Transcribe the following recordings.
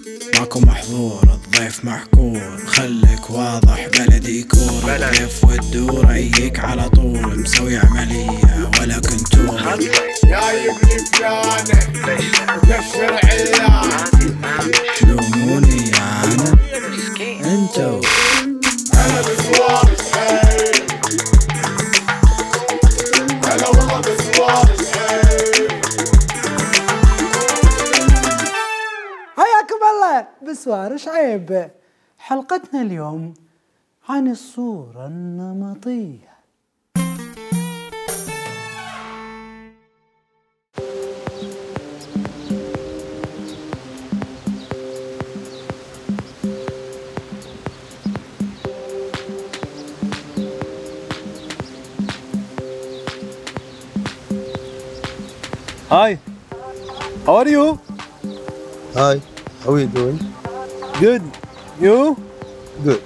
ماكو محظور الضيف محكور، خليك واضح بلدي كور، الضيف والدور ايك على طول، مسوي عملية ولا كنتور. جايب لي فلانة وكشر علانة، تلوموني انا انتو، انا بسوار الحيل، انا والله بسوار الحيل. حياكم الله بسوار ايش عيب. حلقتنا اليوم عن الصورة النمطية. Hi, how are you? Hi, how are you doing? Good. You? Good.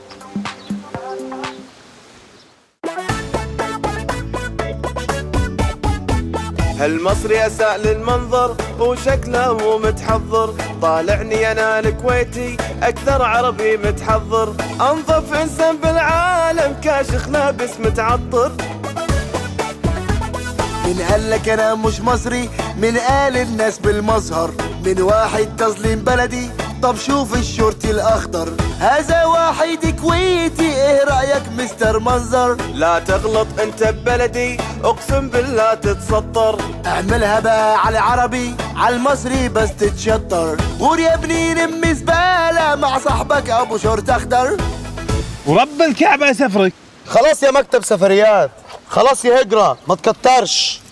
هالمصري أساء للمنظر وشكله مو متحضر، طالعني أنا الكويتي أكثر عربي متحضر، أنظف إنسان بالعالم كاشخ لابس متعطر. من قال لك انا مش مصري؟ من قال الناس بالمظهر؟ من واحد تظلم بلدي؟ طب شوف الشورت الاخضر، هذا واحد كويتي، ايه رايك مستر منظر؟ لا تغلط انت ببلدي، اقسم بالله تتسطر. اعملها بقى على عربي، على المصري بس تتشطر. قول يا ابني نم زباله مع صاحبك ابو شورت اخضر. ورب الكعبة أسفرك. خلاص يا مكتب سفريات، خلاص يا هجرة ما تكترش.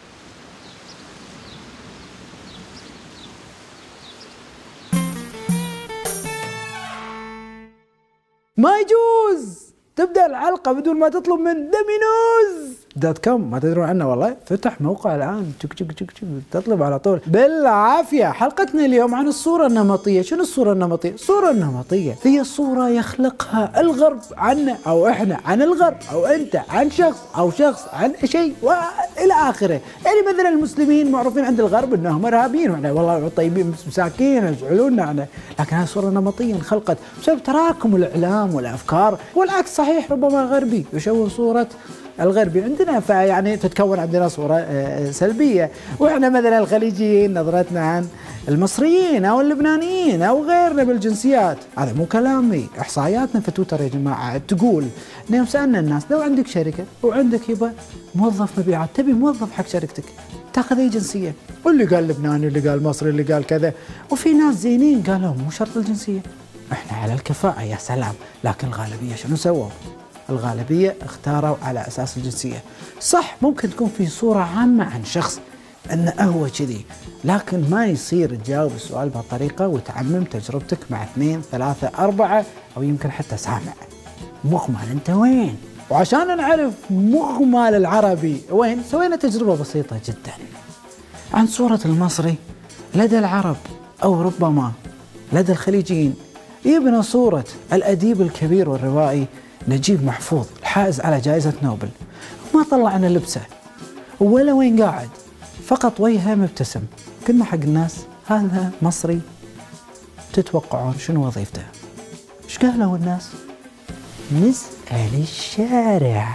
ما يجوز تبدأ الحلقة بدون ما تطلب من Domino's.com. ما تدرون عنه والله، فتح موقع الآن تك تك تك تك تطلب على طول بالعافية. حلقتنا اليوم عن الصورة النمطية. شنو الصورة النمطية؟ الصورة النمطية هي صورة يخلقها الغرب عنا، أو إحنا عن الغرب، أو أنت عن شخص، أو شخص عن شيء وإلى آخره. يعني مثلا المسلمين معروفين عند الغرب أنهم إرهابيين، وإحنا والله طيبين مساكين يزعلوننا عنه، لكن هذه صورة نمطية انخلقت بسبب تراكم الإعلام والأفكار. والعكس صحيح، ربما غربي يشوه صورة الغربي عندنا، فيعني تتكون عندنا صورة سلبية. واحنا مثلا الخليجيين نظرتنا عن المصريين او اللبنانيين او غيرنا بالجنسيات. هذا مو كلامي، احصائياتنا في تويتر يا جماعة تقول ان يوم سألنا الناس لو عندك شركة وعندك يبا موظف مبيعات، تبي موظف حق شركتك تاخذ اي جنسية؟ واللي قال لبناني، اللي قال مصري، اللي قال كذا، وفي ناس زينين قالوا مو شرط الجنسية، احنا على الكفاءة يا سلام. لكن الغالبية شنو سووا؟ الغالبية اختاروا على أساس الجنسية. صح ممكن تكون في صورة عامة عن شخص أنه هو كذي، لكن ما يصير تجاوب السؤال بهالطريقة وتعمم تجربتك مع 2 3 4 أو يمكن حتى سامع. مغمل أنت وين؟ وعشان نعرف مغمل العربي وين، سوينا تجربة بسيطة جدا عن صورة المصري لدى العرب، أو ربما لدى الخليجيين. جبنا صورة الأديب الكبير والروائي نجيب محفوظ الحائز على جائزة نوبل، ما طلعنا لبسه ولا وين قاعد، فقط وجهه مبتسم. كنا حق الناس هذا مصري. تتوقعون شنو وظيفته؟ ايش قالوا الناس؟ نسأل الشارع.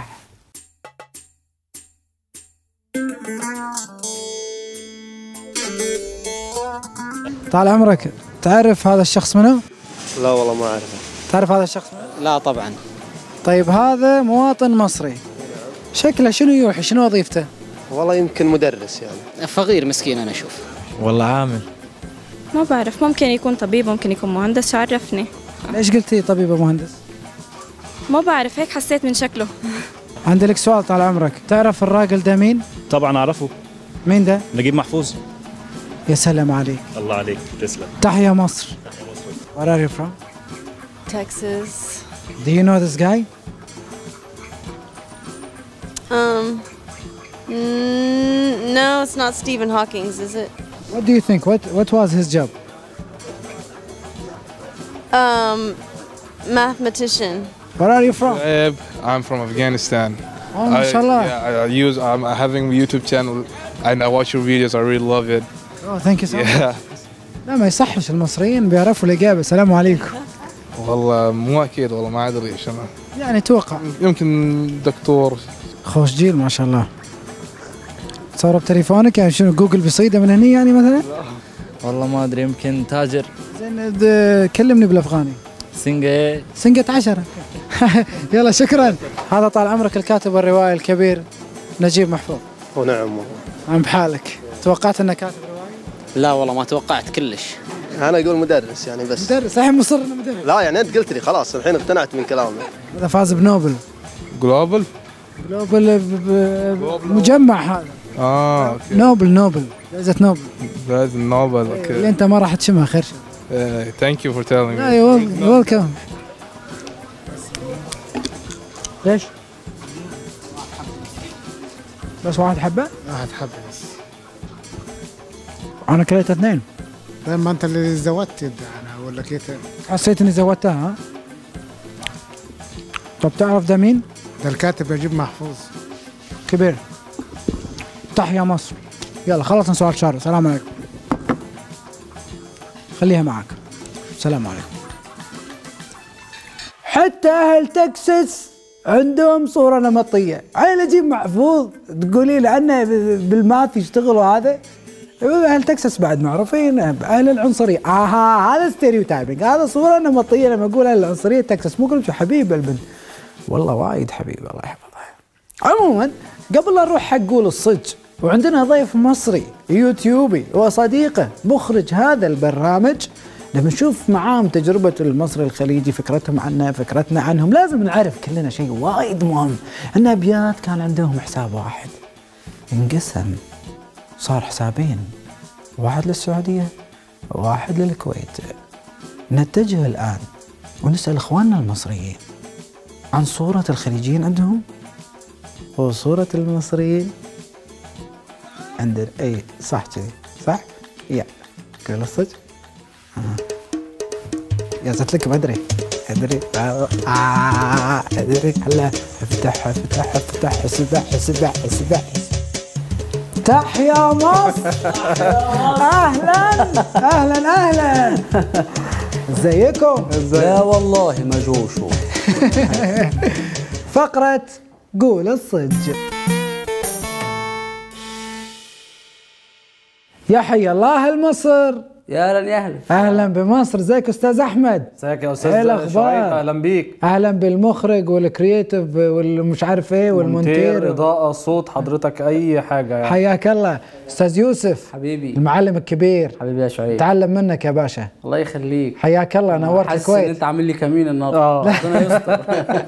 طال عمرك، تعرف هذا الشخص منو؟ لا والله ما أعرفه. تعرف هذا الشخص منو؟ لا طبعا. طيب هذا مواطن مصري، شكله شنو يوحي؟ شنو وظيفته؟ والله يمكن مدرس يعني. فقير مسكين أنا أشوف. والله عامل. ما بعرف، ممكن يكون طبيب، ممكن يكون مهندس، عرفني. ليش قلتي طبيب ومهندس؟ ما بعرف، هيك حسيت من شكله. عندي لك سؤال طال عمرك، تعرف الراجل ده مين؟ طبعا أعرفه. مين ده؟ نجيب محفوظ. يا سلام عليك. الله عليك، تسلم. تحيا مصر. Where are you from? Texas. Do you know this guy? No, it's not Stephen Hawking, is it? What do you think? What was his job? Mathematician. Where are you from? I'm from Afghanistan. Oh, mashallah. I'm having a YouTube channel and I watch your videos. I really love it. Oh, thank you so much. لا ما يصحش، المصريين بيعرفوا الإجابة. السلام عليكم. والله مو اكيد، والله ما ادري ايش انا. يعني توقع. يمكن دكتور. خوش جيل ما شاء الله. تصور بتليفونك يعني شنو جوجل بيصيده من هني يعني مثلا؟ والله ما ادري، يمكن تاجر. زين كلمني بالافغاني. سنقة 10. يلا شكرا. هذا طال عمرك الكاتب الروائي الكبير نجيب محفوظ. ونعم. عم بحالك. توقعت انه كاتب روائي؟ لا والله ما توقعت كلش. انا اقول مدرس يعني بس. مدرس؟ الحين مصر انه مدرس؟ لا يعني انت قلت لي خلاص الحين اقتنعت من كلامك. هذا فاز بنوبل. جلوبال مجمع هذا. اوكي. نوبل جائزة نوبل. جائزة نوبل. اوكي. اللي انت ما راح تشمها خير شيء. ثانك يو فور تيلينج مي. ايوه ويلكم. ليش؟ بس واحد حبة؟ واحد حبة بس. انا كليت 2. طيب ما انت اللي زودت انا اقول لك ايه تاني؟ حسيت اني زودتها ها؟ طب تعرف ده مين؟ ده الكاتب نجيب محفوظ. كبير. تحيا مصر. يلا خلصنا سؤال شهر. السلام عليكم. خليها معك. السلام عليكم. حتى اهل تكساس عندهم صورة نمطية. عيل نجيب محفوظ تقولي لي عنه بالماث يشتغلوا هذا؟ اهل تكساس بعد معروفين اهل العنصرية. هذا ستيريوتايبنج، هذا صورة نمطية. لما اقول اهل العنصرية تكساس مو كلهم حبيب البنت. والله وايد حبيب الله يحفظها. عموما قبل لا نروح حق قول الصج، وعندنا ضيف مصري يوتيوبي وصديقه مخرج هذا البرنامج، لما نشوف معاهم تجربة المصري الخليجي، فكرتهم عنا، فكرتنا عنهم، لازم نعرف كلنا شيء وايد مهم. ان ابيات كان عندهم حساب واحد انقسم صار حسابين، واحد للسعودية وواحد للكويت. نتجه الآن ونسأل اخواننا المصريين عن صورة الخليجيين عندهم وصورة المصريين عندنا. اي صح كذي صح؟ يا قول الصدق. يا زت لك بدري ادري ادري هلا افتح افتح افتح اسبح اسبح اسبح. تحيا مصر. اهلا اهلا اهلا. ازيكم؟ لا والله ما جوشوا. فقرة قول الصج. يا حي الله المصر. يا اهلا يا اهلا. اهلا بمصر. ازيك استاذ احمد؟ ازيك يا استاذ شعيب؟ اهلا بيك. اهلا بالمخرج والكرييتيف والمش عارف ايه والمونتير، اضاءه، صوت، حضرتك اي حاجه يعني. حياك الله. استاذ يوسف حبيبي، المعلم الكبير. حبيبي يا شعيب، تعلم منك يا باشا. الله يخليك. حياك الله. نورت الكويت. حاسس ان انت عامل لي كمين النهارده. ربنا يستر.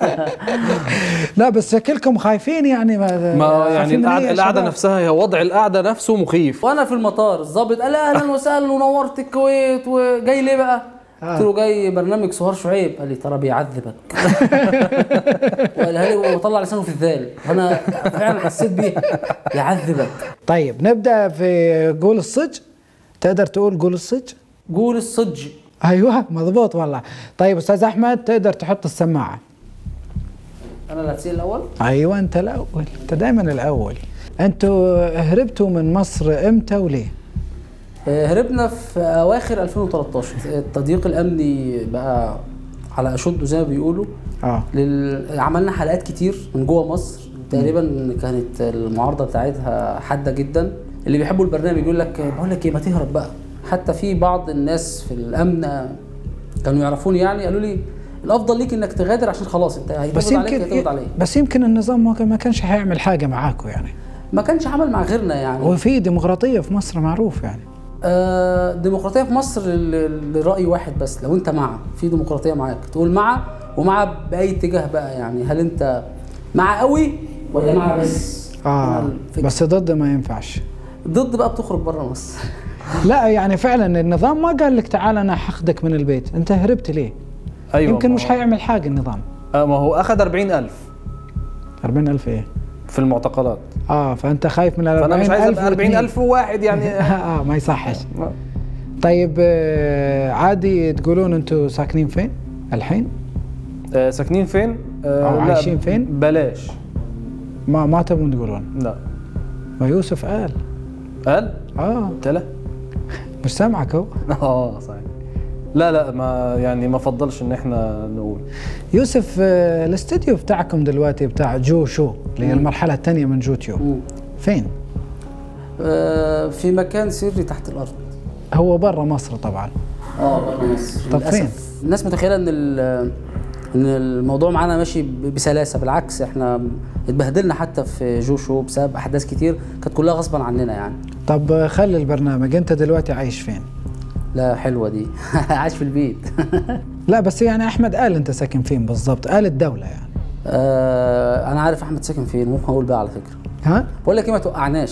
لا بس شكلكم خايفين يعني. ما يعني القعده نفسها، هي وضع القعده نفسه مخيف. وانا في المطار الضابط قال اهلا وسهلا ونورت الكويت، وجاي ليه بقى؟ قلت له جاي برنامج سهار شعيب. قال لي ترى بيعذبك. وقالها لي وطلع لسانه في الذال، انا فعلا حسيت بيها. يعذبك. طيب نبدا في قول الصج. تقدر تقول قول الصج؟ قول الصج. ايوه مضبوط والله. طيب استاذ احمد تقدر تحط السماعه. انا اللي هتسال الاول؟ ايوه انت الاول، انت دايما الاول. انتوا هربتوا من مصر امتى وليه؟ هربنا في اواخر 2013. التضييق الامني بقى على اشده زي ما بيقولوا. عملنا حلقات كتير من جوه مصر. تقريبا كانت المعارضه بتاعتها حاده جدا. اللي بيحبوا البرنامج يقول لك بقول لك ايه ما تهرب بقى. حتى في بعض الناس في الامن كانوا يعرفوني يعني، قالوا لي الافضل ليك انك تغادر عشان خلاص انت هيتقبض عليك هيتقبض عليك. بس يمكن النظام ما كانش هيعمل حاجه معاكم يعني. ما كانش عمل مع غيرنا يعني. وفي ديمقراطيه في مصر معروف يعني. ديمقراطيه في مصر لرأي واحد بس. لو انت مع في ديمقراطيه معاك تقول مع، ومع باي اتجاه بقى يعني. هل انت مع قوي ولا مع بس؟ بس ضد ما ينفعش. ضد بقى بتخرج بره مصر. لا يعني فعلا النظام ما قال لك تعال انا هاخدك من البيت، انت هربت ليه؟ ايوه يمكن مش هيعمل حاجه النظام. ما هو اخذ 40,000. 40,000 ايه؟ في المعتقلات. فانت خايف من 40,000. فانا مش عايز 40,000 واحد يعني. ما يصحش. طيب عادي تقولون انتم ساكنين فين الحين؟ ساكنين فين؟ او عايشين فين؟ بلاش. ما تبون تقولون؟ لا. ما يوسف قال. قلت له مش سامعك اهو. صحيح. لا ما يعني ما فضلش ان احنا نقول. يوسف الاستوديو بتاعكم دلوقتي بتاع جو شو اللي هي المرحله الثانيه من جوتيوب فين؟ في مكان سري تحت الارض. هو برا مصر طبعا. برا مصر. طب فين؟ الناس متخيله ان الموضوع معانا ماشي بسلاسه، بالعكس احنا اتبهدلنا حتى في جو شو بسبب احداث كتير كانت كلها غصبا عننا يعني. طب خلي البرنامج، انت دلوقتي عايش فين؟ لا حلوه دي. عايش في البيت. لا بس يعني احمد قال انت ساكن فين بالظبط، قال الدوله يعني. انا عارف احمد ساكن فين، ممكن اقول بقى على فكره. ها؟ بقول لك ايه، ما توقعناش.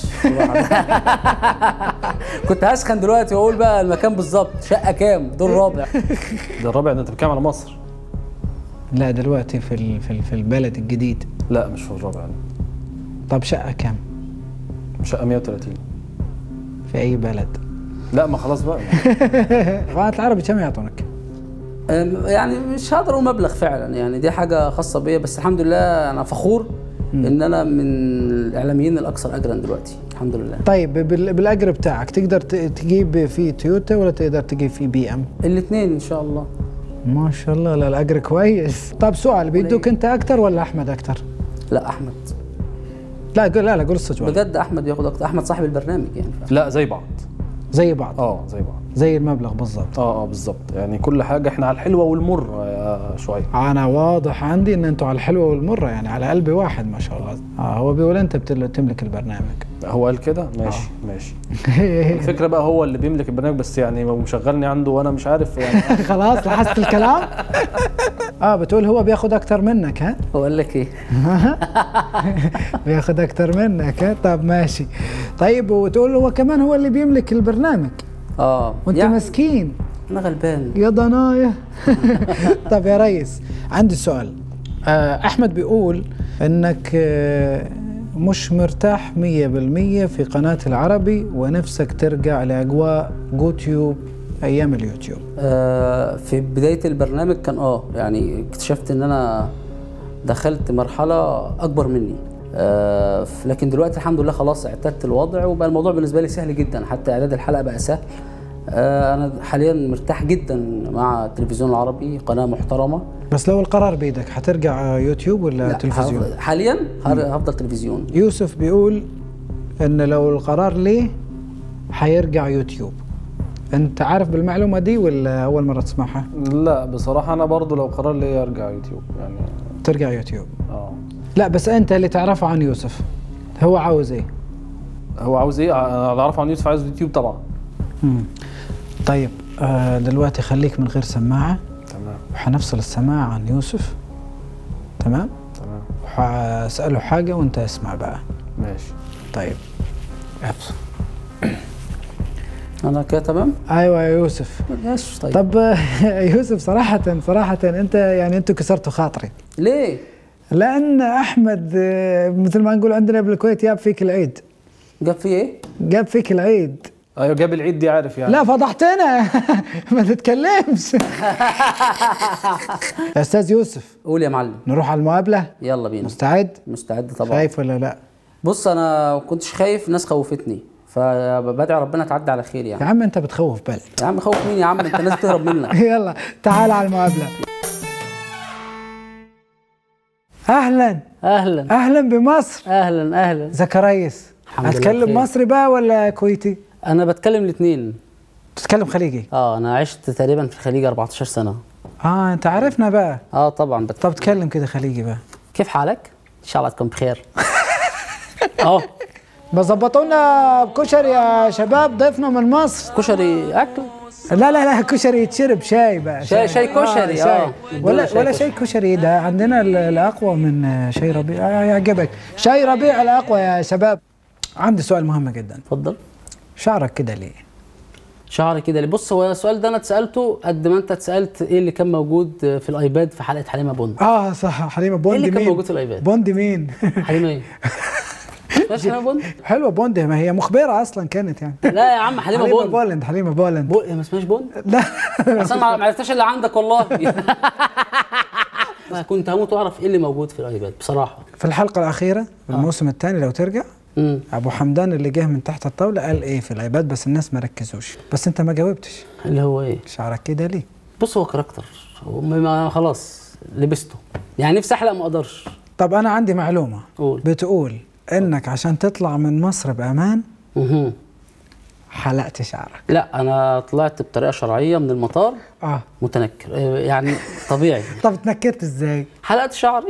كنت هسخن دلوقتي واقول بقى المكان بالظبط، شقه كام، دور رابع. ده الرابع ده انت بتتكلم على مصر؟ لا دلوقتي في البلد الجديد. لا مش في الرابع. طب شقه كام؟ شقه 130. في اي بلد؟ لا ما خلاص بقى. قناة العربي كم يعطونك؟ يعني مش هقدر اقول مبلغ فعلا، يعني دي حاجه خاصه بيا، بس الحمد لله انا فخور ان انا من الاعلاميين الاكثر اجرا دلوقتي الحمد لله. طيب بالاجر بتاعك تقدر تجيب فيه تويوتا ولا تقدر تجيب فيه بي ام؟ الاثنين ان شاء الله. ما شاء الله. لا الاجر كويس. طب سؤال، بيدوك انت اكثر ولا احمد اكثر؟ لا احمد. لا قول الصدق بجد احمد بياخد اكتر، احمد صاحب البرنامج يعني. لا زي بعض. زي بعض. زي بعض. زي المبلغ بالظبط. بالظبط، يعني كل حاجه احنا على الحلوه والمره يا شويه. انا واضح عندي ان انتوا على الحلوه والمره، يعني على قلبي واحد ما شاء الله. هو بيقول انت بتملك البرنامج. هو قال كده؟ ماشي ماشي. الفكره بقى هو اللي بيملك البرنامج، بس يعني مشغلني عنده وانا مش عارف يعني. خلاص لاحظت الكلام. بتقول هو بياخد اكتر منك. ها؟ هو قال لك ايه؟ بياخد اكتر منك. ها؟ طب ماشي. طيب وتقول هو كمان هو اللي بيملك البرنامج. وانت يعني مسكين. انا غلبان يا ضنايا. طب يا ريس عندي سؤال. احمد بيقول انك مش مرتاح 100% في قناة العربي ونفسك ترجع لاجواء جوتيوب ايام اليوتيوب. في بداية البرنامج كان يعني اكتشفت ان انا دخلت مرحلة اكبر مني. لكن دلوقتي الحمد لله خلاص اعتدت الوضع وبقى الموضوع بالنسبه لي سهل جدا، حتى اعداد الحلقه بقى سهل. انا حاليا مرتاح جدا مع التلفزيون العربي، قناه محترمه. بس لو القرار بايدك هترجع يوتيوب ولا تلفزيون؟ حاليا هفضل تلفزيون. يوسف بيقول ان لو القرار ليه هيرجع يوتيوب. انت عارف بالمعلومه دي ولا اول مره تسمعها؟ لا بصراحه انا برضو لو قرار ليه ارجع يوتيوب يعني. ترجع يوتيوب. لا بس انت اللي تعرفه عن يوسف هو عاوز ايه؟ هو عاوز ايه؟ انا اللي اعرفه عن يوسف عاوز يوتيوب طبعا. طيب دلوقتي خليك من غير سماعه. تمام. وحنفصل السماعه عن يوسف. تمام؟ تمام. وحاساله حاجه وانت اسمع بقى. ماشي. طيب افصل. انا كده تمام؟ ايوه يا يوسف. ماشي. طب يوسف صراحه انت يعني انتوا كسرتوا خاطري. ليه؟ لأن أحمد مثل ما نقول عندنا بالكويت جاب فيك العيد. جاب فيه إيه؟ جاب فيك العيد. أيوه جاب العيد دي عارف يعني. لا فضحتنا. ما تتكلمش. يا أستاذ يوسف. قول يا معلم. نروح على المقابلة؟ يلا بينا. مستعد؟ مستعد طبعا. خايف ولا لا؟ بص أنا كنتش خايف، الناس خوفتني فبدعي ربنا تعدي على خير يعني. يا عم أنت بتخوف بلد. يا عم خوف مين يا عم؟ أنت الناس تهرب منك. يلا تعال على المقابلة. اهلا اهلا اهلا بمصر. اهلا ازيك يا ريس؟ هتكلم مصري بقى ولا كويتي؟ انا بتكلم الاثنين. بتتكلم خليجي؟ انا عشت تقريبا في الخليج 14 سنه. انت عارفنا بقى. طبعا طب تكلم كده خليجي بقى. كيف حالك؟ ان شاء الله تكون بخير. بظبطوا لنا بكشري يا شباب، ضيفنا من مصر. كشري اكل؟ لا كشري يتشرب، شاي بقى. شاي كشري. شاي. ولا شاي كشري، ده عندنا الاقوى من شاي ربيع. يعجبك شاي ربيع الاقوى يا شباب. عندي سؤال مهم جدا. اتفضل. شعرك كده ليه؟ شعري كده ليه؟ بص هو السؤال ده انا اتسالته قد ما انت اتسالت ايه اللي كان موجود في الايباد في حلقه حليمه بوند. صح حليمه بوند. ايه اللي مين؟ كان موجود في الايباد؟ بوند مين؟ حليمه ايه؟ حليمه بوند؟ حلوه بوند، ما هي مخبره اصلا كانت يعني. لا يا عم حليمه بوند. حليمه بولند. ما اسمهاش بوند؟ لا اصل ما عرفتش اللي عندك والله. كنت هموت واعرف ايه اللي موجود في الايباد بصراحه. في الحلقه الاخيره الموسم الثاني لو ترجع ابو حمدان اللي جه من تحت الطاوله قال ايه في الايباد، بس الناس ما ركزوش، بس انت ما جاوبتش. اللي هو ايه؟ شعرك كده ليه؟ بص هو كاركتر، خلاص لبسته، يعني نفسي احلق ما اقدرش. طب انا عندي معلومه. قول. بتقول انك عشان تطلع من مصر بامان حلقت شعرك. لا انا طلعت بطريقه شرعيه من المطار متنكر، يعني طبيعي. طب اتنكرت ازاي؟ حلقت شعري.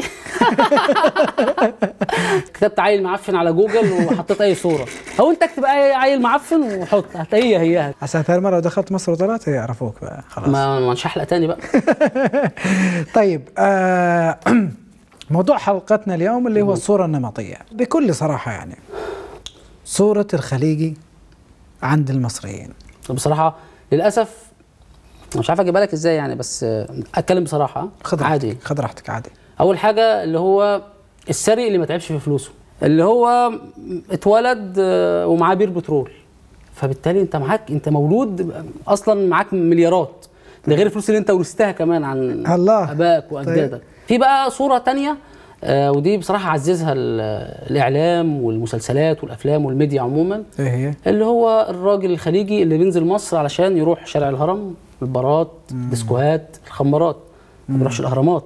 كتبت عيل معفن على جوجل وحطيت اي صوره، او انت اكتب اي عيل معفن وحط هتلاقيها هي. عشان ثاني مره دخلت مصر وطلعت يعرفوك بقى خلاص. ما مش هحلق تاني بقى. طيب موضوع حلقتنا اليوم اللي هو الصوره النمطيه. بكل صراحه يعني صوره الخليجي عند المصريين بصراحه للاسف مش عارف اجيبها لك ازاي يعني، بس اتكلم بصراحه. عادي، خد راحتك عادي. اول حاجه اللي هو السري اللي ما تعبش في فلوسه، اللي هو اتولد ومعاه بير بترول، فبالتالي انت معاك، انت مولود اصلا معاك مليارات، ده غير الفلوس اللي انت ورثتها كمان عن ابائك واجدادك. طيب. في بقى صوره تانية ودي بصراحه عززها الاعلام والمسلسلات والافلام والميديا عموما. ايه هي؟ اللي هو الراجل الخليجي اللي بينزل مصر علشان يروح شارع الهرم، البارات، الديسكوهات، الخمارات، ما بيروحش الاهرامات.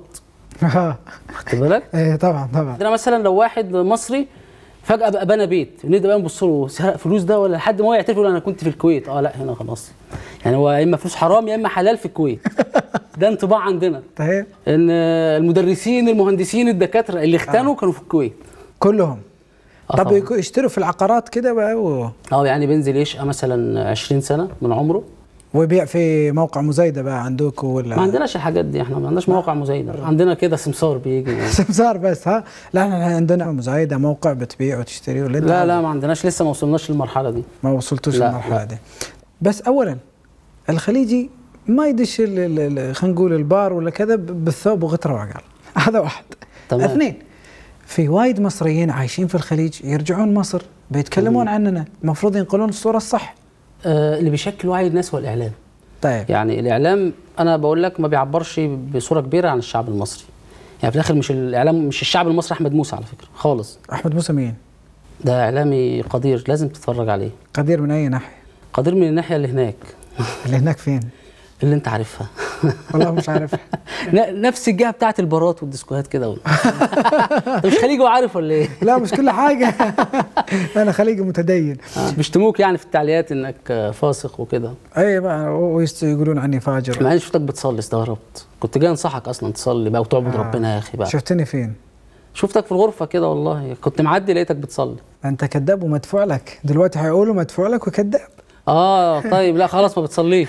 خدت بالك؟ ايه طبعا طبعا. عندنا مثلا لو واحد مصري فجاه بقى بنى بيت، نبدا بقى نبص له سرق فلوس ده ولا لحد ما هو يعترف يقول انا كنت في الكويت. لا هنا خلاص، يعني هو يا اما فلوس حرام يا اما حلال في الكويت. ده انطباع عندنا. طيب ان المدرسين المهندسين الدكاتره اللي اختنوا كانوا في الكويت كلهم. طب يشتروا في العقارات كده بقى يعني بينزل يشقى مثلا 20 سنه من عمره ويبيع في موقع مزايده بقى عندكم ولا؟ ما عندناش الحاجات دي، احنا ما عندناش موقع مزايده، عندنا كده سمسار بيجي يعني. سمسار بس ها؟ لا احنا عندنا مزايده، موقع بتبيع وتشتري ولا؟ لا ما عندناش، لسه ما وصلناش للمرحله دي. ما وصلتوش للمرحله دي. بس اولا الخليجي ما يدش خلينا نقول البار ولا كذا بالثوب وغتره وعقال. هذا واحد. تمام. اثنين، في وايد مصريين عايشين في الخليج يرجعون مصر بيتكلمون عننا، المفروض ينقلون الصوره الصح. اللي بيشكل وعي الناس هو الاعلام. طيب يعني الاعلام انا بقول لك ما بيعبرش بصوره كبيره عن الشعب المصري. يعني في الاخر مش الاعلام، مش الشعب المصري احمد موسى على فكره خالص. احمد موسى مين؟ ده اعلامي قدير، لازم تتفرج عليه. قدير من اي ناحيه؟ قدير من الناحيه اللي هناك. اللي هناك فين؟ اللي انت عارفها. والله مش عارفها. نفس الجهه بتاعت البارات والديسكوهات كده. انت مش خليجي وعارف ولا ايه؟ لا مش كل حاجه. انا خليجي متدين. بيشتموك يعني في التعليقات انك فاسق وكده. اي بقى ويقولون عني فاجر. مع اني شفتك بتصلي استغربت، كنت جاي انصحك اصلا تصلي بقى وتعبد ربنا يا اخي بقى. شفتني فين؟ شفتك في الغرفه كده والله، كنت معدي لقيتك بتصلي. انت كذاب ومدفوع لك، دلوقتي هيقولوا مدفوع لك وكذاب. طيب لا خلاص ما بتصليش.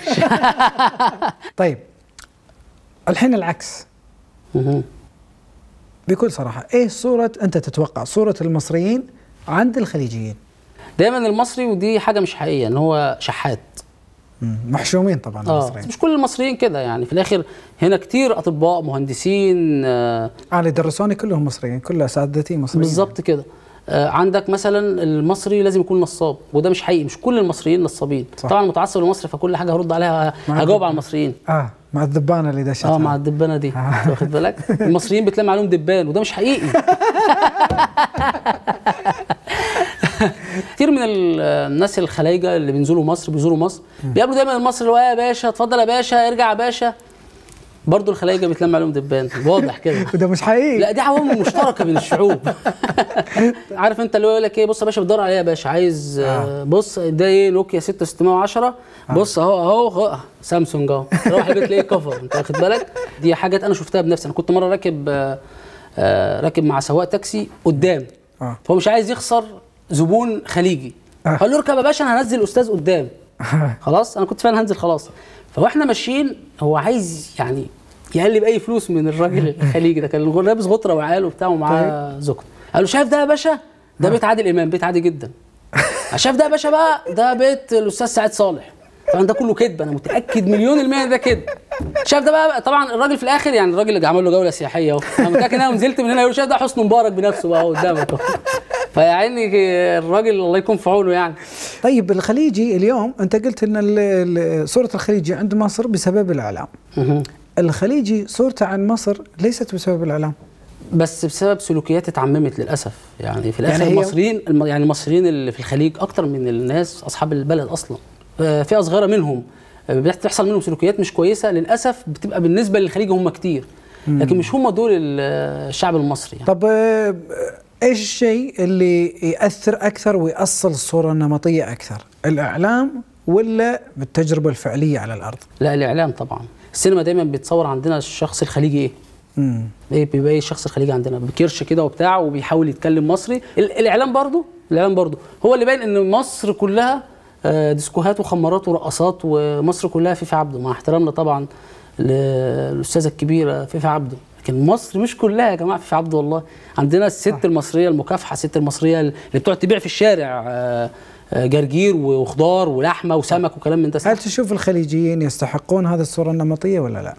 طيب الحين العكس. بكل صراحه ايه صوره انت تتوقع صوره المصريين عند الخليجيين؟ دايما المصري، ودي حاجه مش حقيقيه، ان هو شحات. محشومين طبعا المصريين. مش كل المصريين كده يعني، في الاخر هنا كتير اطباء مهندسين. اللي درسوني كلهم مصريين، كل اساتذتي مصريين. بالظبط كده. عندك مثلا المصري لازم يكون نصاب، وده مش حقيقي، مش كل المصريين نصابين. طبعا متعصب لمصر فكل حاجه هرد عليها، هجاوب على المصريين. مع الدبانه اللي دشتها. مع الدبانه دي. واخد بالك؟ المصريين بتلم عليهم دبان، وده مش حقيقي. كتير من الناس الخلايجه اللي بينزلوا مصر بيقابلوا دايما المصري اللي هو يا باشا اتفضل يا باشا ارجع يا باشا. برضه الخلايجه بيتلم عليهم دبان، واضح كده. وده مش حقيقي. لا دي عوامل مشتركه بين الشعوب. عارف انت اللي هو يقول لك ايه، بص يا باشا بتدور على ايه يا باشا، عايز بص ده ايه نوكيا 6610 بص اهو سامسونج اهو، روح البيت تلاقيه كفر. انت واخد بالك؟ دي حاجات انا شفتها بنفسي. انا كنت مره راكب مع سواق تاكسي قدام، فهو مش عايز يخسر زبون خليجي، قال له اركب يا باشا انا هنزل الاستاذ قدام. خلاص انا كنت فعلا هنزل خلاص. فاحنا ماشيين هو عايز يعني يقلب اي فلوس من الراجل الخليجي ده، كان لابس غطره وعياله وبتاع ومعاه زوجته. قال له شايف ده يا باشا، ده بيت عادل امام، بيت عادي جدا. شايف ده يا باشا بقى، ده بيت الاستاذ سعيد صالح. طبعا ده كله كذب، انا متاكد مليون المية ده كذب. شايف ده بقى، طبعا الراجل في الاخر يعني الراجل اللي عمل له جوله سياحيه اهو، انا متاكد ان انا نزلت من هنا يقول شايف ده حسني مبارك بنفسه بقى قدامك اهو. فيعني الراجل الله يكون في عونه يعني. طيب الخليجي اليوم انت قلت ان صوره الخليجي عند مصر بسبب الاعلام. الخليجي صورته عن مصر ليست بسبب الاعلام. بس بسبب سلوكيات اتعممت للاسف. يعني في الاخر يعني المصريين اللي في الخليج اكتر من الناس اصحاب البلد اصلا. فئه صغيره منهم بتحصل منهم سلوكيات مش كويسه للاسف، بتبقى بالنسبه للخليج هم كتير، لكن مش هم دول الشعب المصري يعني. طب ايش الشيء اللي ياثر اكثر ويأصل الصوره النمطيه اكثر؟ الاعلام ولا بالتجربه الفعليه على الارض؟ لا الاعلام طبعا. السينما دايما بتصور عندنا الشخص الخليجي ايه؟ ايه بيبقى ايه الشخص الخليجي عندنا؟ بكرش كده وبتاع وبيحاول يتكلم مصري. الاعلام برضو هو اللي باين ان مصر كلها ديسكوهات وخمارات ورقصات، ومصر كلها فيفا عبده، مع احترامنا طبعا للاستاذه الكبيره فيفا عبده، لكن مصر مش كلها يا جماعه فيفا عبده والله. عندنا الست المصريه المكافحه، الست المصريه اللي بتقعد تبيع في الشارع جرجير وخضار ولحمه وسمك وكلام من ده. هل تشوف الخليجيين يستحقون هذه الصوره النمطيه ولا لا؟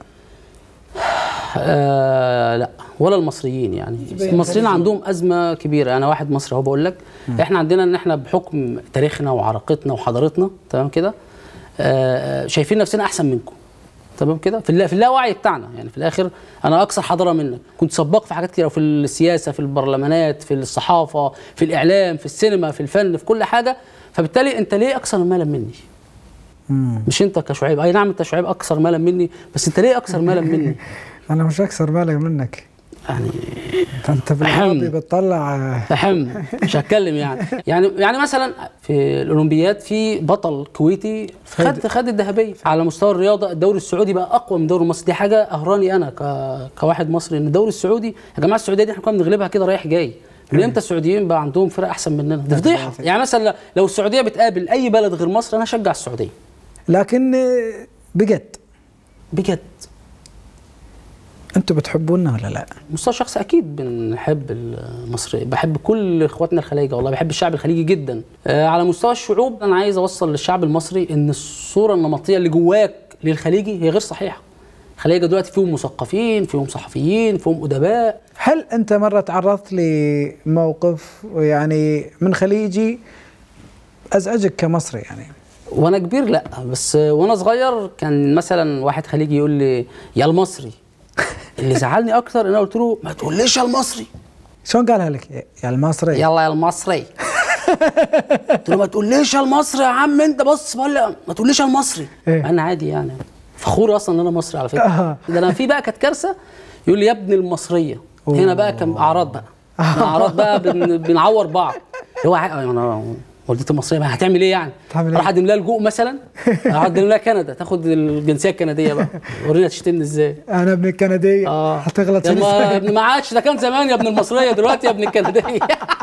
لا ولا المصريين. يعني المصريين عندهم ازمه كبيره. انا واحد مصري اهو بقول لك، احنا عندنا ان احنا بحكم تاريخنا وعراقتنا وحضارتنا تمام كده شايفين نفسنا احسن منكم تمام كده في اللاوعي بتاعنا. يعني في الاخر انا اكثر حضاره منك، كنت سباق في حاجات كتير، في السياسه، في البرلمانات، في الصحافه، في الاعلام، في السينما، في الفن، في كل حاجه. فبالتالي انت ليه اكثر مالا مني؟ مش انت كشعيب، اي نعم انت شعيب اكثر مالا مني، بس انت ليه اكثر مالا مني؟ انا مش اكثر مالا منك يعني. فانت بالعربي بتطلع مش هتكلم يعني مثلا في الاولمبياد في بطل كويتي خد الذهبيه. على مستوى الرياضه الدوري السعودي بقى اقوى من الدوري المصري. دي حاجه اهراني انا كواحد مصري، ان الدوري السعودي يا جماعه السعوديه دي احنا كنا بنغلبها كده رايح جاي. من امتى السعوديين بقى عندهم فرق احسن مننا؟ دي فضيحه. يعني مثلا لو السعوديه بتقابل اي بلد غير مصر انا هشجع السعوديه. لكن بجد انتوا بتحبونا ولا لا؟ مستوى شخصي اكيد بنحب المصري، بحب كل اخواتنا الخليجه والله، بحب الشعب الخليجي جدا. على مستوى الشعوب انا عايز اوصل للشعب المصري ان الصوره النمطيه اللي جواك للخليجي هي غير صحيحه. الخليجه دلوقتي فيهم مثقفين، فيهم صحفيين، فيهم ادباء. هل انت مره تعرضت لموقف يعني من خليجي ازعجك كمصري يعني؟ وانا كبير لا، بس وانا صغير كان مثلا واحد خليجي يقول لي يا المصري. اللي زعلني اكتر ان انا قلت له ما تقوليش يا المصري. شلون قالها لك؟ يا المصري. يلا يا المصري. قلت له ما تقوليش يا المصري يا عم انت، بص بقول ما تقوليش يا المصري. انا عادي يعني فخور اصلا ان انا مصري على فكره. ده انا في بقى كانت كارثه يقول لي يا ابن المصريه. هنا بقى كان اعراض بقى اعراض بقى بنعور بعض. هو انا والدتي المصريه ما هتعمل ايه يعني؟ راح اقدم لها لجوء مثلا، راح اقدم لها كندا تاخد الجنسيه الكنديه بقى. ورينا تشتمني ازاي؟ انا ابن الكنديه. هتغلط يا ابن ما عادش، ده كان زمان يا ابن المصريه، دلوقتي يا ابن الكنديه.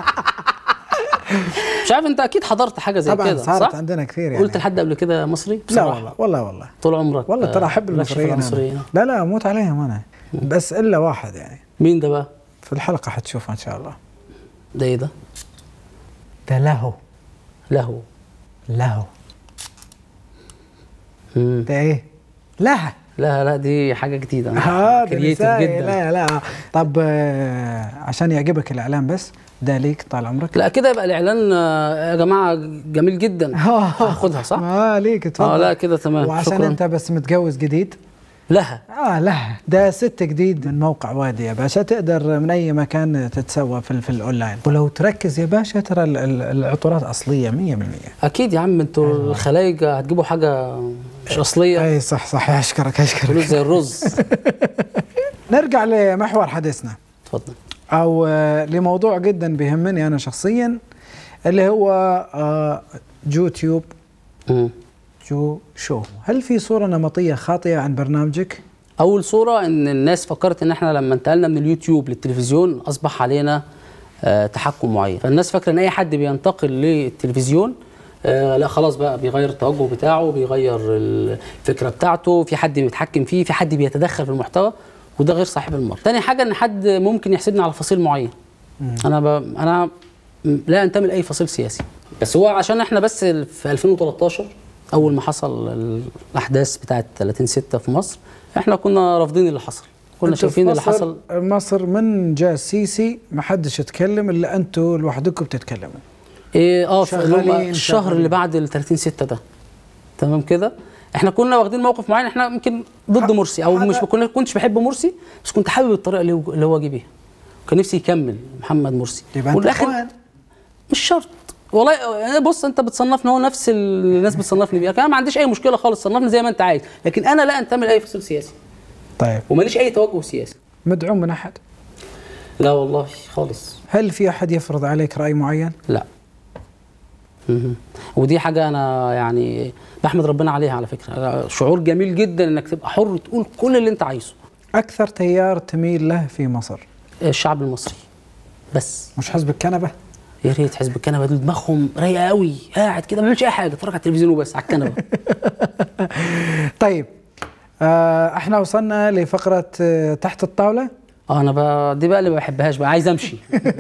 مش عارف انت اكيد حضرت حاجه زي كده صح؟ صارت عندنا كثير يعني. قلت لحد قبل كده مصري؟ لا والله طول عمرك والله ترى احب المصريين. لا اموت عليهم انا، بس الا واحد يعني. مين ده بقى؟ في الحلقه حتشوفها ان شاء الله. ده ايه ده؟ ده له ده ايه؟ لا دي حاجه جديده. كرييتيف جدا. لا طب عشان يعجبك الاعلان بس ده ليك طال عمرك. لا كده يبقى الاعلان يا جماعه جميل جدا. هاخدها صح؟ ليك اتفضل. لا كده تمام. وعشان شكرا. انت بس متجوز جديد. لها ده ست جديد من موقع وادي يا باشا، تقدر من اي مكان تتسوى في الاونلاين، ولو تركز يا باشا ترى العطورات اصليه 100%. اكيد يا عم انتوا الخلايجه هتجيبوا حاجه مش اصليه. اي صح اشكرك فلوس زي الرز. نرجع لمحور حديثنا. اتفضل. او لموضوع جدا بيهمني انا شخصيا، اللي هو يوتيوب شو. هل في صورة نمطية خاطئة عن برنامجك؟ أول صورة إن الناس فكرت إن إحنا لما انتقلنا من اليوتيوب للتلفزيون أصبح علينا تحكم معين، فالناس فاكرة إن أي حد بينتقل للتلفزيون لا خلاص بقى بيغير التوجه بتاعه، بيغير الفكرة بتاعته، في حد بيتحكم فيه، في حد بيتدخل في المحتوى، وده غير صحيح بالمرة. تاني حاجة إن حد ممكن يحسدني على فصيل معين. أنا لا أنتمي لأي فصيل سياسي، بس هو عشان إحنا بس في 2013 أول ما حصل الأحداث بتاعت 30/6 في مصر، إحنا كنا رافضين اللي حصل، كنا شايفين اللي حصل. مصر من جاء السيسي ما حدش يتكلم إلا أنتوا لوحدكم بتتكلموا. الشهر اللي بعد 30/6 ده تمام كده، إحنا كنا واخدين موقف معين، إحنا يمكن ضد مرسي أو مش كنتش بحب مرسي، بس كنت حابب الطريقة اللي هو جه بيها. كان نفسي يكمل محمد مرسي. يبقى انت اخوان. مش شرط والله. بص انت بتصنفني، هو نفس الناس بتصنفني بيه، انا ما عنديش اي مشكله خالص، صنفني زي ما انت عايز، لكن انا لا انتمي لاي فصيل سياسي. طيب. وماليش اي توجه سياسي. مدعوم من احد؟ لا والله خالص. هل في احد يفرض عليك راي معين؟ لا. ودي حاجه انا يعني بحمد ربنا عليها على فكره، شعور جميل جدا انك تبقى حر تقول كل اللي انت عايزه. اكثر تيار تميل له في مصر؟ الشعب المصري بس. مش حزب الكنبه؟ يا ريت حزب الكنبه دول دماغهم رايقه قوي، قاعد كده ما بيعملش اي حاجه، اتفرج على التلفزيون وبس على الكنبه. طيب احنا وصلنا لفقره تحت الطاوله. انا دي بقى اللي ما بحبهاش بقى، عايز امشي.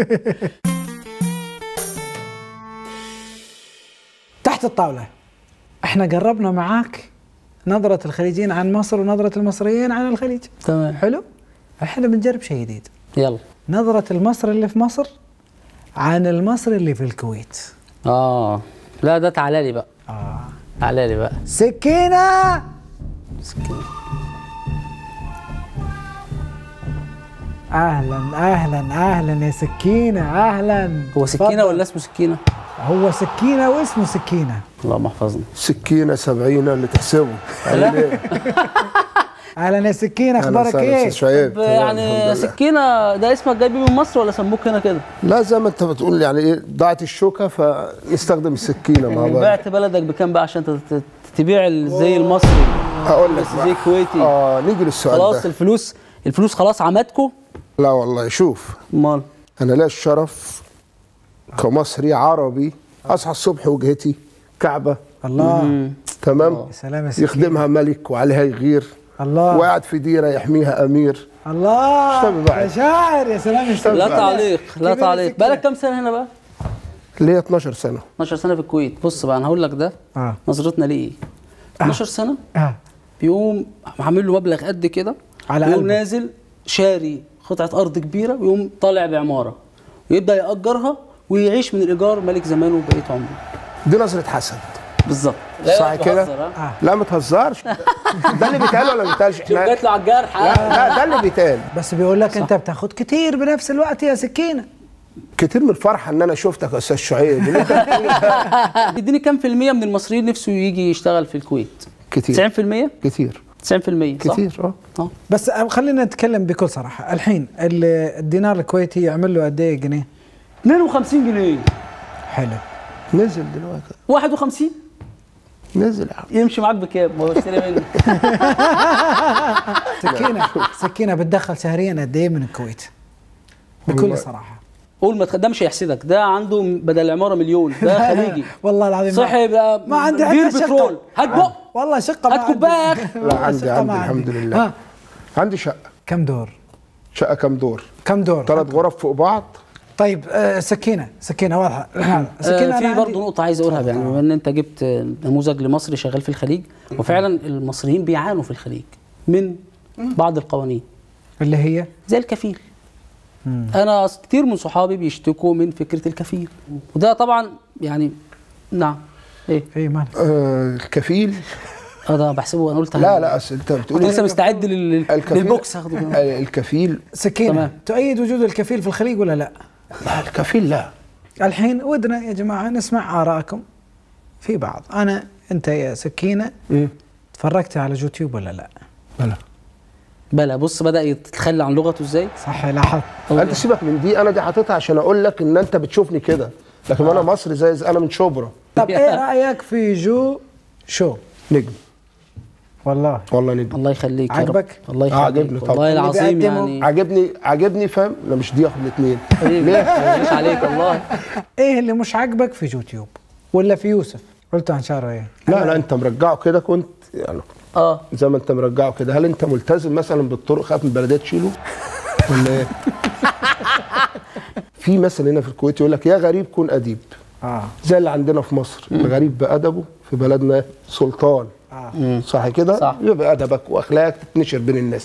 تحت الطاوله احنا قربنا معاك نظره الخليجيين عن مصر ونظره المصريين عن الخليج. تمام. حلو. احنا بنجرب شيء جديد. يلا. نظره المصري اللي في مصر عن المصري اللي في الكويت. لا ده تعالى لي بقى. تعالى لي بقى. سكينه. اهلا اهلا اهلا يا سكينه، اهلا. هو سكينه ولا اسمه سكينه؟ هو سكينه واسمه سكينه. اللهم احفظنا. سكينه 70 اللي تحسبه. اهلا يا سكينه، اخبارك ايه؟ شعيب. يعني سكينه ده اسمك جايبه من مصر ولا سموك هنا كده؟ لا زي ما انت بتقول يعني ايه، ضاعت الشوكه فنستخدم السكينه مع بعض. بعت بلدك بكام بقى عشان تبيع الزي المصري؟ هقول لك زي الكويتي. نيجي للسؤال ده. خلاص الفلوس خلاص عمتكم؟ لا والله شوف. امال؟ انا ليا الشرف كمصري عربي اصحى الصبح وجهتي كعبه. الله. تمام. يا سلام يا سكينة. يخدمها ملك وعليها يغير. الله. وقاعد في ديره يحميها امير. الله يا شاعر، يا سلام يا لا تعليق لا تعليق. بقالك كام سنه هنا بقى؟ ليا 12 سنه. 12 سنه في الكويت. بص بقى انا هقول لك ده نظرتنا ليه ايه. 12 سنه بيقوم عامل له مبلغ قد كده، على يقوم نازل شاري قطعه ارض كبيره ويقوم طالع بعماره ويبدا ياجرها ويعيش من الايجار ملك زمانه بقيه عمره. دي نظره حسد. بالظبط. صح كده؟ لا ما تهزرش. ده اللي بيتقال ولا ما بيتقالش؟ شوف جات له على الجرح. لا ده اللي بيتقال. بس بيقول لك انت بتاخد كتير بنفس الوقت يا سكينه. كتير من الفرحه ان انا شفتك يا استاذ شعيب. اديني كام في المية من المصريين نفسه يجي يشتغل في الكويت؟ كتير. 90%؟ كتير. 90% صح؟ كتير. بس خلينا نتكلم بكل صراحه، الحين الدينار الكويتي يعمل له قد ايه جنيه؟ 52 جنيه. حلو. نزل دلوقتي 51 نزل يا عم. يمشي معاك بكام؟ ما هو اشتري مني. سكينه بتدخل شهريا قد ايه من الكويت؟ بكل صراحه. قول ما ده مش هيحسدك، ده عنده بدل العماره مليون، ده خليجي. والله العظيم صحي يبقى ما عندي بير بترول. هات بق والله شقه. هات كوبايه. لا عندي الحمد لله. عندي شقه. كم دور؟ شقه كم دور؟ 3 غرف فوق بعض. طيب سكينه واضحه. سكينه في برضه نقطه عايز اقولها، يعني بما ان انت جبت نموذج لمصري شغال في الخليج، وفعلا المصريين بيعانوا في الخليج من بعض القوانين اللي هي زي الكفيل. انا كتير من صحابي بيشتكوا من فكره الكفيل، وده طبعا يعني نعم. ايه مالك؟ الكفيل ده بحسبه. انا قلت لا اصل انت بتقول لسه مستعد للبوكس هاخده. الكفيل سكينه تؤيد وجود الكفيل في الخليج ولا لا؟ لا الكفيل لا. الحين ودنا يا جماعه نسمع آراءكم في بعض. انت يا سكينه تفرجت على يوتيوب ولا لا؟ بلا بص بدأ يتخلى عن لغته ازاي؟ صح. لاحظت. انت سيبك من دي، انا دي حاططها عشان اقول لك ان انت بتشوفني كده، لكن انا مصري زي انا من شبرا. طب ايه رايك في شو؟ نجم. والله نجم. الله يخليك. عجبك؟ الله يخليك. عجبني طبعا. والله العظيم يعني عجبني فاهم؟ لا مش دي اخد الاثنين. ليه؟ مش عليك والله. ايه اللي مش عاجبك في يوتيوب ولا في يوسف؟ قلت عن شهر ايه؟ لا انت مرجعه كده كنت يعني زي ما انت مرجعه كده. هل انت ملتزم مثلا بالطرق، خايف من البلديه تشيله ولا ايه؟ في مثل هنا في الكويت يقول لك يا غريب كن اديب. زي اللي عندنا في مصر، الغريب بادبه في بلدنا سلطان. صح كده؟ صح. يبقى ادبك واخلاقك تتنشر بين الناس.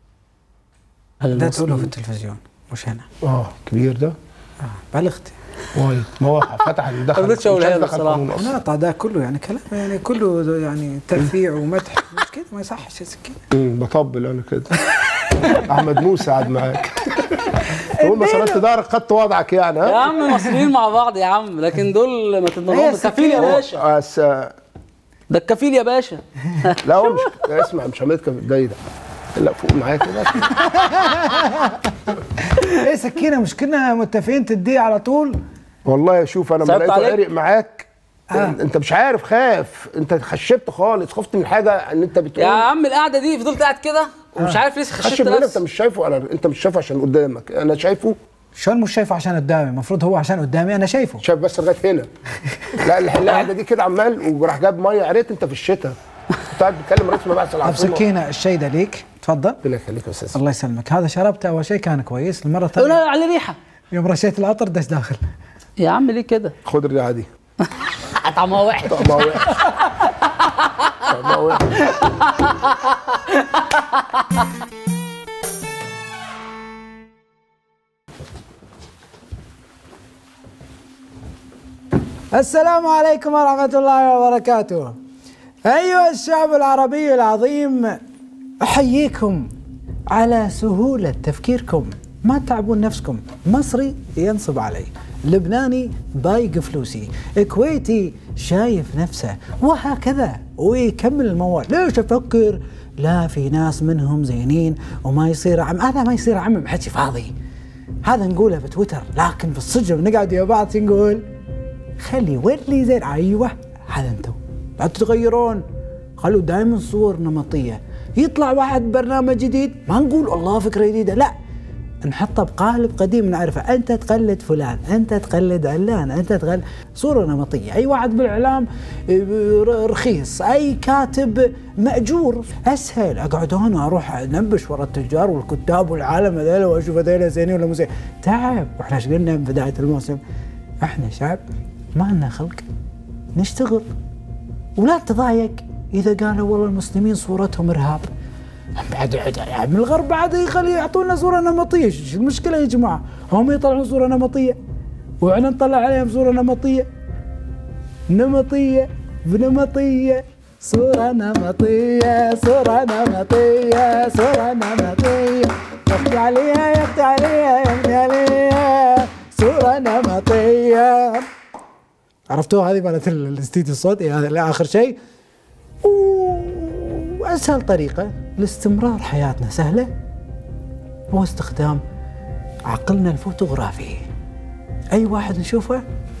ده تقوله في التلفزيون مش هنا. كبير ده. بلغت. وايد مواقع فتح ما رضيتش اقولها له بصراحه. نقطع ده كله يعني كلام يعني كله يعني ترفيع ومدح مش كده ما يصحش يا سكينه. بطبل انا كده. احمد موسى قاعد معاك. تقول مثلا انت دارك خدت وضعك يعني ها؟ يا عم مصريين مع بعض يا عم، لكن دول ما تضمنهم. الكفيل يا باشا. ده الكفيل يا باشا. لا هو مش اسمع مش عملت كفيل ده لا فوق معايا كده. ايه سكينه مش كنا متفقين تديه على طول؟ والله شوف انا لما لقيته عرق معاك انت مش عارف خاف، انت خشبت خالص، خفت من حاجه ان انت بتقول يا عم القعده دي فضلت قاعد كده ومش عارف ليه خشبت نفسي. انت مش شايفه، انت مش شايفه عشان قدامك، انا شايفه. شلون مش شايفه عشان قدامي؟ المفروض هو عشان قدامي انا شايفه. شايف بس لغايه هنا. لا القعده دي كده عمال وراح جاب ميه عرقت انت في الشتاء. كنت قاعد بتكلم رئيس مباحث العاصمه. طب سكينه الشاي ده ليك، تفضل. ربنا يخليك يا استاذ. الله يسلمك. هذا شربته اول شيء كان كويس، المره الثانيه لا على ريحه يوم رشيت العطر دش داخل. يا عم ليه كده؟ خد الريحه دي. طعمها وحش. طعمها وحش. طعمها وحش. السلام عليكم ورحمة الله وبركاته. أيها الشعب العربي العظيم، أحييكم على سهولة تفكيركم، ما تعبون نفسكم. مصري ينصب علي، لبناني بايق فلوسي، كويتي شايف نفسه، وهكذا ويكمل الموال. ليش أفكر؟ لا في ناس منهم زينين وما يصير هذا ما يصير عمم، حكي فاضي. هذا نقوله بتويتر، لكن في الصجن نقعد يا بعض نقول خلي ولي زين. ايوه هذا انتم لا تتغيرون، خلوا دائما صور نمطيه. يطلع واحد برنامج جديد ما نقول الله فكره جديده، لا نحطه بقالب قديم نعرفه. انت تقلد فلان، انت تقلد علان، انت تقلد صوره نمطيه. اي واحد بالاعلام رخيص، اي كاتب ماجور. اسهل اقعد هون واروح انبش ورا التجار والكتاب والعالم هذول واشوف هذول زينين ولا مو زين. تعب. واحنا ايش قلنا بدايه الموسم؟ احنا شعب ما لنا خلق، نشتغل. ولا تضايق اذا قالوا والله المسلمين صورتهم ارهاب. بعد من الغرب بعد يخلي يعطونا صوره نمطيه. شو المشكله يا جماعه؟ هم يطلعون صوره نمطيه واحنا نطلع عليهم صوره نمطيه. نمطيه بنمطيه، صوره نمطيه، صوره نمطيه، صوره نمطيه. يفتي عليها يفتي عليها يفتي عليها، صوره نمطيه. عرفتوها هذه مالت الاستديو الصوتي هذا لاخر شيء. واسهل طريقه لاستمرار حياتنا سهله هو استخدام عقلنا الفوتوغرافي. اي واحد نشوفه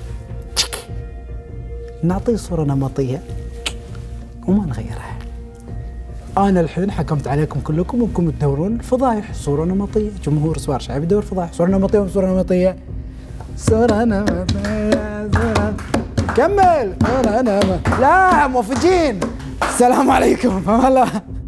نعطيه صوره نمطيه وما نغيرها. انا الحين حكمت عليكم كلكم وانكم تدورون الفضايح صوره نمطيه. جمهور سوار شعبي يدور فضايح صوره نمطيه وصوره نمطيه. صوره نمطيه صوره كمل. صوره نمطيه. لا موفقين. السلام عليكم. والله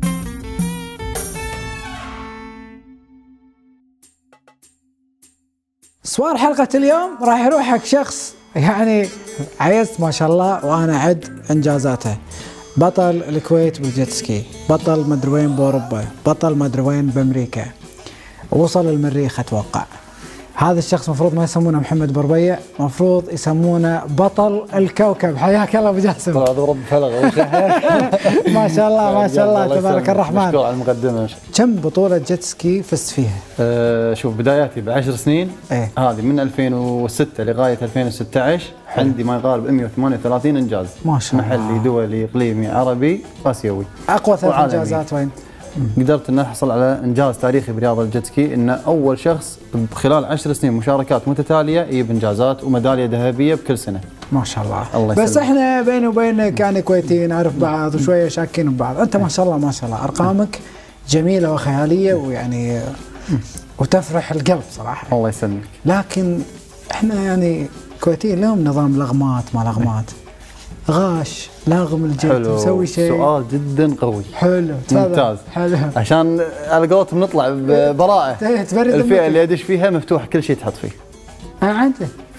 سوار حلقة اليوم راح يروح حق شخص يعني عيزت ما شاء الله وانا اعد انجازاته. بطل الكويت بالجيت سكي، بطل مدري وين باوروبا، بطل مدري وين بامريكا، وصل المريخ اتوقع. هذا الشخص مفروض ما يسمونه محمد بربية، مفروض يسمونه بطل الكوكب. حياك الله ابو جاسم. هذا رب فلغ. ما شاء الله ما شاء الله تبارك الرحمن. مشكور على المقدمه. كم بطولة جيت سكي فزت فيها؟ شوف بداياتي ب10 سنين. ايه؟ هذه من 2006 لغايه 2016 عندي ما يقارب 138 انجاز. ما شاء الله. محلي، دولي، اقليمي، عربي، اسيوي. اقوى 3 انجازات وين؟ قدرت ان احصل على انجاز تاريخي برياضه الجيت سكي، ان اول شخص خلال 10 سنين مشاركات متتاليه يجيب انجازات وميداليه ذهبيه بكل سنه. ما شاء الله. الله بس يسلمك. احنا بيني وبينك يعني كويتيين نعرف بعض وشويه شاكين ببعض. انت ما شاء الله ما شاء الله ارقامك جميله وخياليه ويعني وتفرح القلب صراحه. الله يسلمك. لكن احنا يعني كويتيين لهم نظام لغمات ما لغمات. غاش لاغم الجد مسوي شيء. سؤال جدا قوي. حلو ممتاز. حلو. عشان على قولتهم نطلع ببراءه. تبرد الفئه اللي ادش فيها مفتوح كل شيء تحط فيه. عنده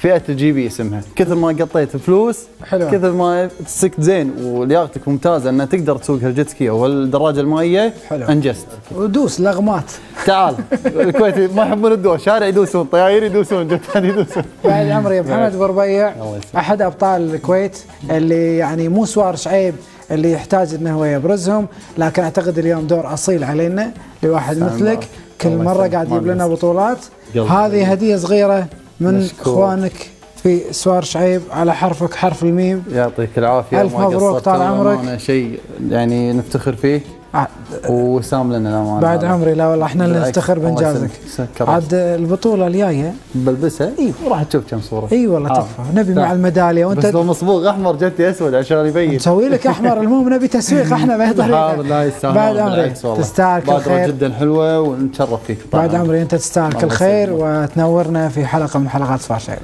فئه الجي بي اسمها، كثر ما قطيت فلوس حلو. كثر ما سكت زين ولياقتك ممتازه ان تقدر تسوق الجيت سكي او الدراجه المائيه. حلو. انجزت. ودوس لغمات. تعال الكويتي ما يحبون الدول، شارع يدوسون، طياير يدوسون، جتان يدوسون. بعد عمري محمد بربيع احد ابطال الكويت اللي يعني مو سوار شعيب اللي يحتاج انه هو يبرزهم، لكن اعتقد اليوم دور اصيل علينا لواحد مثلك كل مره قاعد يجيب لنا بطولات. هذه هديه صغيره من اخوانك في سوار شعيب على حرفك حرف الميم. يعطيك العافيه. الف مبروك طال عمرك. شيء يعني نفتخر فيه وسام لنا الأمان. بعد عمري لا والله احنا اللي نفتخر بانجازك. عاد البطوله الجايه بلبسها وراح تشوف كم صوره. اي والله تكفى نبي مع الميداليه وانت بس لو مصبوغ احمر جتي اسود عشان يبين. نسوي لك احمر المهم نبي تسويق احنا بهي الطريقه. لا يستاهل. بعد عمري تستاهل كل خير. جدا حلوه ونتشرف فيك. بعد عمري انت تستاهل كل خير وتنورنا في حلقه من حلقات سوار شعيب.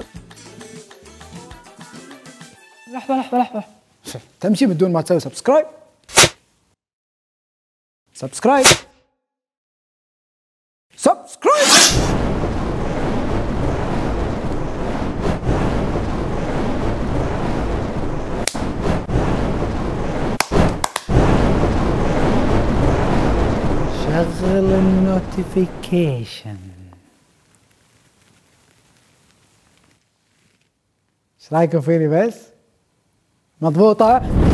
لحظه تمشي بدون ما تسوي سبسكرايب. سبسكرايب شغل النوتيفيكيشن. ايش رايكم فيني بس؟ مضبوطه؟